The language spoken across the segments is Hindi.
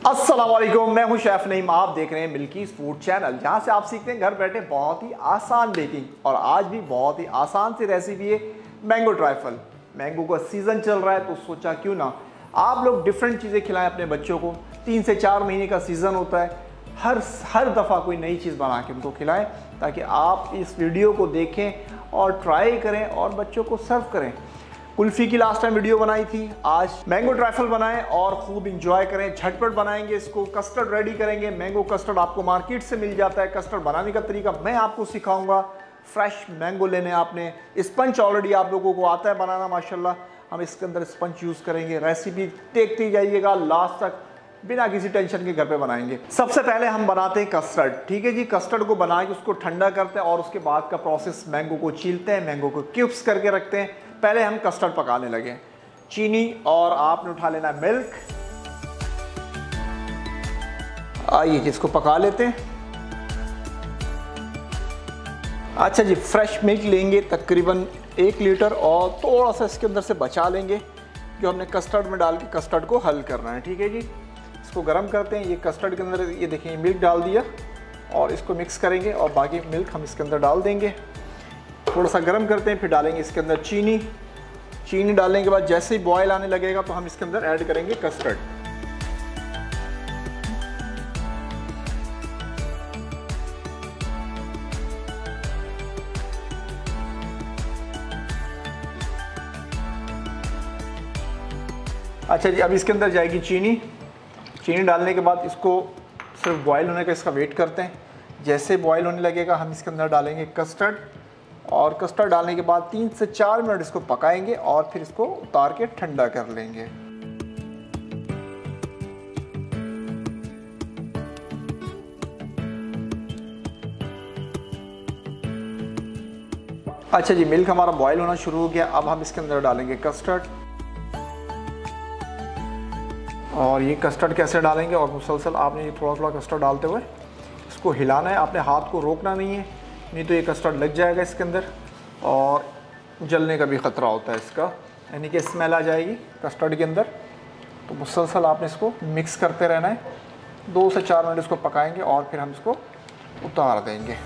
अस्सलाम वालेकुम, मैं हूं शेफ नईम। आप देख रहे हैं मिल्कीज़ फूड चैनल, जहां से आप सीखते हैं घर बैठे बहुत ही आसान बेकिंग। और आज भी बहुत ही आसान सी रेसिपी है मैंगो ट्राइफल। मैंगो का सीज़न चल रहा है तो सोचा क्यों ना आप लोग डिफरेंट चीज़ें खिलाएं अपने बच्चों को। 3 से 4 महीने का सीज़न होता है, हर दफ़ा कोई नई चीज़ बना के उनको खिलाएं ताकि आप इस वीडियो को देखें और ट्राई करें और बच्चों को सर्व करें। कुल्फ़ी की लास्ट टाइम वीडियो बनाई थी, आज मैंगो ट्राइफल बनाएं और खूब इंजॉय करें। झटपट बनाएंगे इसको। कस्टर्ड रेडी करेंगे। मैंगो कस्टर्ड आपको मार्केट से मिल जाता है। कस्टर्ड बनाने का तरीका मैं आपको सिखाऊंगा। फ्रेश मैंगो लेने आपने। स्पंज ऑलरेडी आप लोगों को आता है बनाना माशाल्लाह। हम इसके अंदर स्पंज यूज़ करेंगे। रेसिपी देखते जाइएगा लास्ट तक, बिना किसी टेंशन के घर पे बनाएंगे। सबसे पहले हम बनाते हैं कस्टर्ड। ठीक है जी, कस्टर्ड को बना के उसको ठंडा करते हैं और उसके बाद का प्रोसेस मैंगो को छीलते हैं, मैंगो को क्यूब्स करके रखते हैं। पहले हम कस्टर्ड पकाने लगे। चीनी और आपने उठा लेना मिल्क। आइए जी, इसको पका लेते हैं। अच्छा जी, फ्रेश मिल्क लेंगे तकरीबन 1 लीटर और थोड़ा सा इसके अंदर से बचा लेंगे जो हमने कस्टर्ड में डाल के कस्टर्ड को हल करना है। ठीक है जी, इसको गर्म करते हैं। ये कस्टर्ड के अंदर ये देखिए मिल्क डाल दिया और इसको मिक्स करेंगे और बाकी मिल्क हम इसके अंदर डाल देंगे। थोड़ा सा गर्म करते हैं, फिर डालेंगे इसके अंदर चीनी। चीनी डालने के बाद जैसे ही बॉयल आने लगेगा तो हम इसके अंदर ऐड करेंगे कस्टर्ड। अच्छा जी, अब इसके अंदर जाएगी चीनी। चीनी डालने के बाद इसको सिर्फ बॉयल होने का इसका वेट करते हैं। जैसे बॉयल होने लगेगा हम इसके अंदर डालेंगे कस्टर्ड और कस्टर्ड डालने के बाद 3 से 4 मिनट इसको पकाएंगे और फिर इसको उतार के ठंडा कर लेंगे। अच्छा जी, मिल्क हमारा बॉयल होना शुरू हो गया। अब हम इसके अंदर डालेंगे कस्टर्ड। और ये कस्टर्ड कैसे डालेंगे और मुसलसल आपने ये थोड़ा थोड़ा कस्टर्ड डालते हुए इसको हिलाना है। आपने हाथ को रोकना नहीं है, नहीं तो ये कस्टर्ड लग जाएगा इसके अंदर और जलने का भी ख़तरा होता है इसका, यानी कि स्मेल आ जाएगी कस्टर्ड के अंदर। तो मुसलसल आपने इसको मिक्स करते रहना है। 2 से 4 मिनट इसको पकाएंगे और फिर हम इसको उतार देंगे।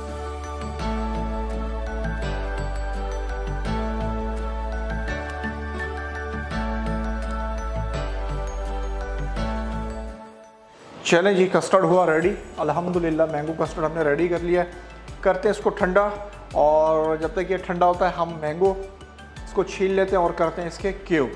चलें जी, कस्टर्ड हुआ रेडी अल्हम्दुलिल्लाह। मैंगो कस्टर्ड हमने रेडी कर लिया है। करते हैं इसको ठंडा और जब तक ये ठंडा होता है हम मैंगो इसको छील लेते हैं और करते हैं इसके क्यूब।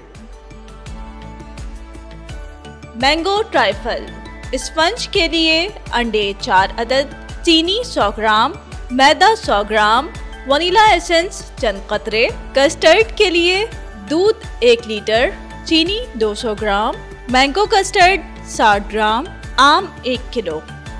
Mango trifle. स्पंज के लिए अंडे 4 अदद, चीनी 100 ग्राम, मैदा 100 ग्राम, वनीला एसेंस चंद कतरे। कस्टर्ड के लिए दूध 1 लीटर, चीनी 200 ग्राम, मैंगो कस्टर्ड 60 ग्राम, आम 1 किलो।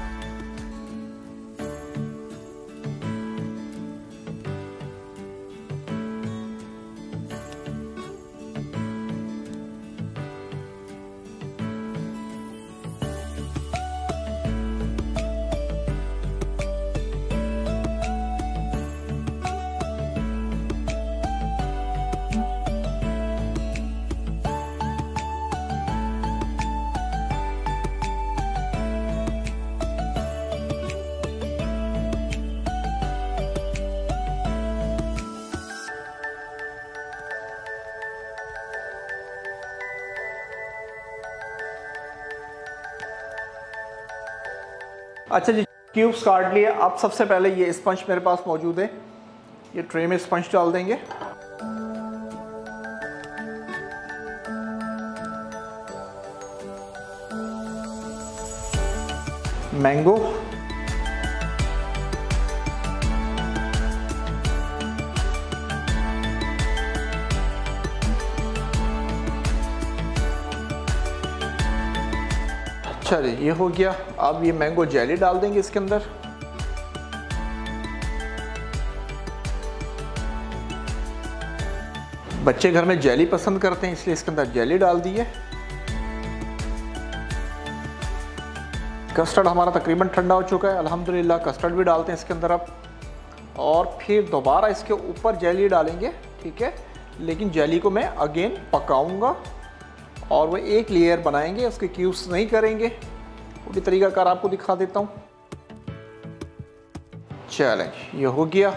अच्छा जी, क्यूब्स काट लिए। अब सबसे पहले ये स्पंज मेरे पास मौजूद है, ये ट्रे में स्पंज डाल देंगे। मैंगो, अच्छा जी ये हो गया। अब ये मैंगो जेली डाल देंगे इसके अंदर। बच्चे घर में जेली पसंद करते हैं इसलिए इसके अंदर जेली डाल दी है। कस्टर्ड हमारा तकरीबन ठंडा हो चुका है अल्हम्दुलिल्लाह। कस्टर्ड भी डालते हैं इसके अंदर अब और फिर दोबारा इसके ऊपर जेली डालेंगे। ठीक है, लेकिन जेली को मैं अगेन पकाऊंगा और वो एक लेयर बनाएंगे, उसके क्यूब्स नहीं करेंगे। वो भी तरीकाकार आपको दिखा देता हूँ। चलें, ये हो गया।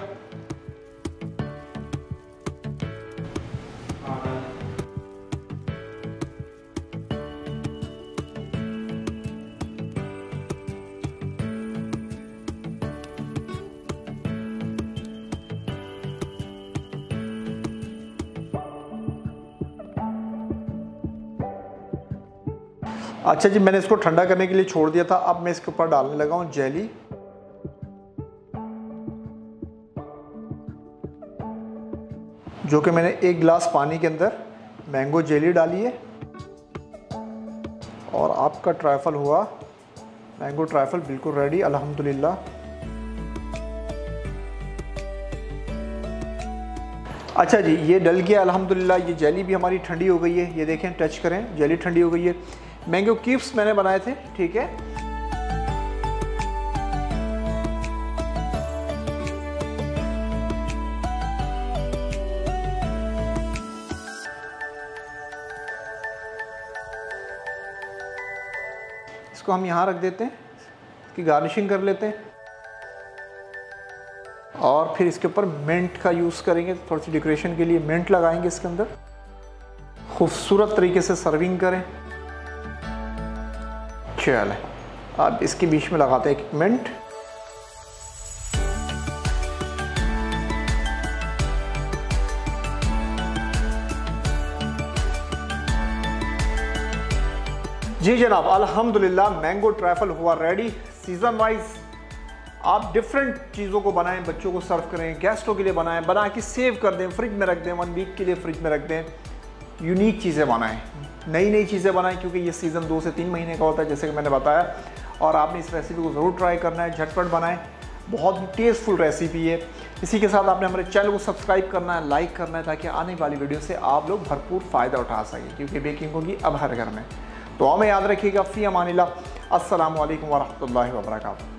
अच्छा जी, मैंने इसको ठंडा करने के लिए छोड़ दिया था। अब मैं इसके ऊपर डालने लगा हूँ जेली। जो कि मैंने 1 गिलास पानी के अंदर मैंगो जेली डाली है। और आपका ट्राइफल हुआ, मैंगो ट्राइफल बिल्कुल रेडी अल्हम्दुलिल्लाह। अच्छा जी, ये डल गया अल्हम्दुलिल्लाह। ये जेली भी हमारी ठंडी हो गई है। ये देखें, टच करें, जेली ठंडी हो गई है। मैंगो क्यूब्स मैंने बनाए थे, ठीक है। इसको हम यहाँ रख देते हैं, इसकी गार्निशिंग कर लेते हैं। और फिर इसके ऊपर मिंट का यूज़ करेंगे, थोड़ी सी डेकोरेशन के लिए मिंट लगाएंगे इसके अंदर। खूबसूरत तरीके से सर्विंग करें। चलें, अब इसके बीच में लगाते हैं एक मिंट। जी जनाब, अल्हम्दुलिल्लाह मैंगो ट्राइफल हुआ रेडी। सीज़न वाइज आप डिफरेंट चीज़ों को बनाएं, बच्चों को सर्व करें, गेस्टों के लिए बनाएं, बना के सेव कर दें, फ्रिज में रख दें, 1 वीक के लिए फ्रिज में रख दें। यूनिक चीज़ें बनाएं, नई चीज़ें बनाएं, क्योंकि ये सीज़न 2 से 3 महीने का होता है, जैसे कि मैंने बताया। और आपने इस रेसिपी को ज़रूर ट्राई करना है, झटपट बनाएं, बहुत ही टेस्टफुल रेसिपी है। इसी के साथ आपने हमारे चैनल को सब्सक्राइब करना है, लाइक करना है, ताकि आने वाली वीडियो से आप लोग भरपूर फ़ायदा उठा सकें, क्योंकि बेकिंग होगी अब हर घर में। तो हमें याद रखिएगा। फ़ी अमानिल्लाह। अस्सलामु अलैकुम वरहमतुल्लाहि वबरकातुहू।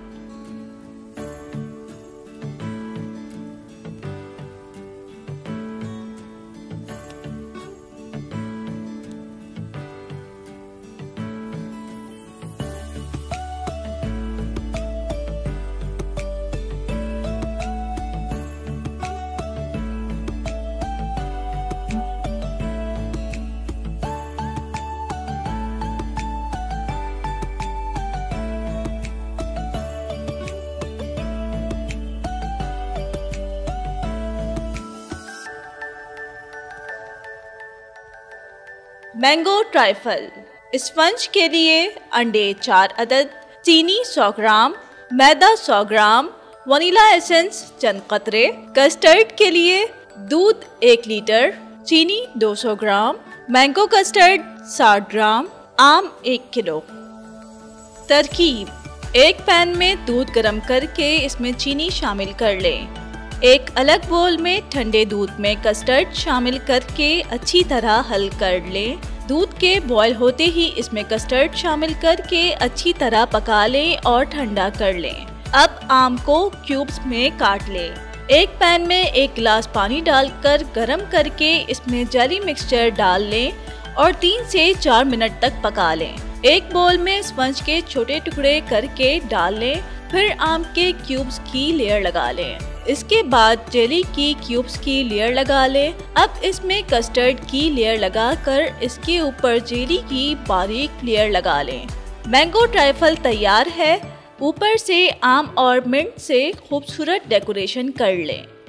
Mango trifle. स्पंज के लिए अंडे 4 अदद, चीनी 100 ग्राम, मैदा 100 ग्राम, वनीला एसेंस चंद कतरे। कस्टर्ड के लिए दूध 1 लीटर, चीनी 200 ग्राम, मैंगो कस्टर्ड 60 ग्राम, आम 1 किलो। तरकीब: एक पैन में दूध गर्म करके इसमें चीनी शामिल कर लें। एक अलग बोल में ठंडे दूध में कस्टर्ड शामिल करके अच्छी तरह हल कर लें। दूध के बॉयल होते ही इसमें कस्टर्ड शामिल करके अच्छी तरह पका लें और ठंडा कर लें। अब आम को क्यूब्स में काट लें। एक पैन में 1 गिलास पानी डालकर गरम करके इसमें जेली मिक्सचर डाल लें और 3 से 4 मिनट तक पका लें। एक बोल में स्पंज के छोटे टुकड़े करके डाल लें, फिर आम के क्यूब्स की लेयर लगा लें। इसके बाद जेली की क्यूब्स की लेयर लगा लें। अब इसमें कस्टर्ड की लेयर लगाकर इसके ऊपर जेली की बारीक लेयर लगा लें। मैंगो ट्राइफल तैयार है। ऊपर से आम और मिंट से खूबसूरत डेकोरेशन कर लें।